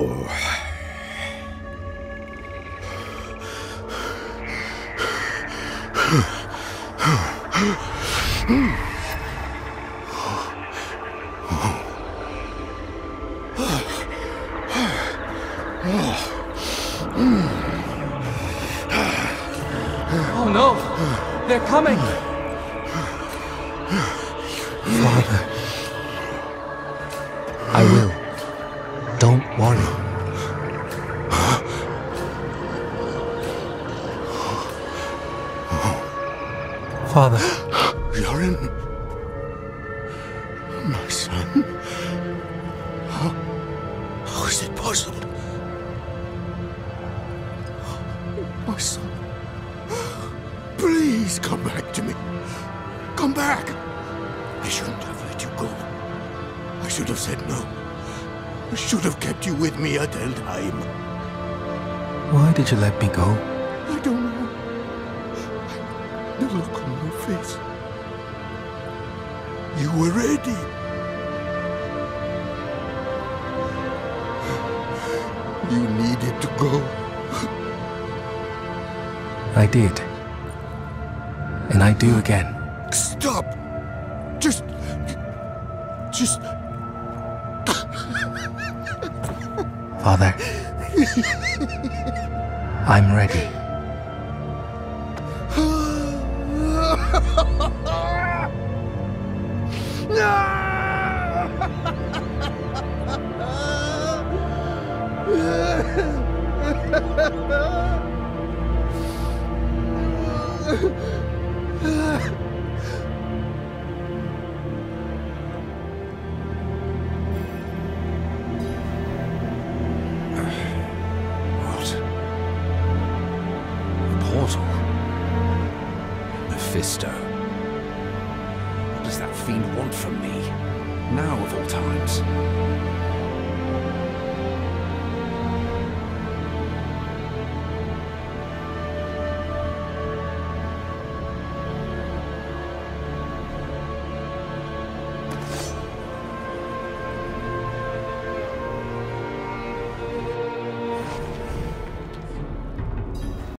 Oh no! They're coming! Father. I will. Don't worry. Father. Yorin? My son? How is it possible? My son. Please come back to me. Come back. I shouldn't have let you go. I should have said no. I should have kept you with me at Eldheim. Why did you let me go? I don't know. The look on your face. You were ready. You needed to go. I did. And I do again. Stop! Just... Father. I'm ready. Portal? Mephisto. What does that fiend want from me? Now of all times.